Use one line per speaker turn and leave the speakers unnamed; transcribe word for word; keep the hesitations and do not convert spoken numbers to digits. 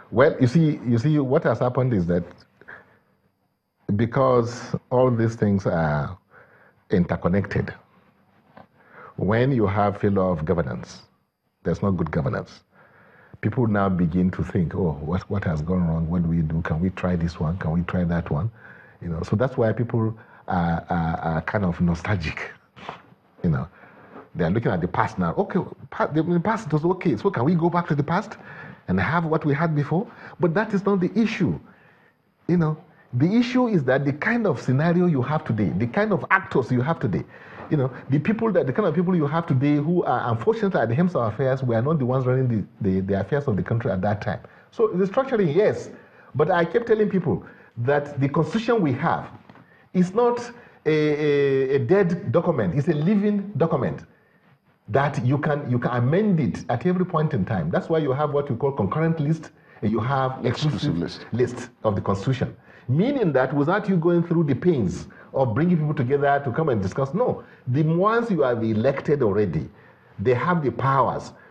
Well, you see, you see, what has happened is that because all these things are interconnected, when you have failure of governance, there's not good governance. People now begin to think, oh, what, what has gone wrong? What do we do? Can we try this one? Can we try that one? You know, so that's why people are, are, are kind of nostalgic. You know, they're looking at the past now. Okay, the past was okay, so can we go back to the past and have what we had before? But that is not the issue. You know, the issue is that the kind of scenario you have today, the kind of actors you have today, you know, the people that the kind of people you have today who are unfortunately at the helms of affairs were not the ones running the, the, the affairs of the country at that time. So the structuring, yes, but I kept telling people that the constitution we have is not a, a, a dead document; it's a living document that you can you can amend it at every point in time. That's why you have what you call concurrent list, and you have exclusive list. list of the constitution. Meaning that without you going through the pains of bringing people together to come and discuss, no, the ones you have elected already, they have the powers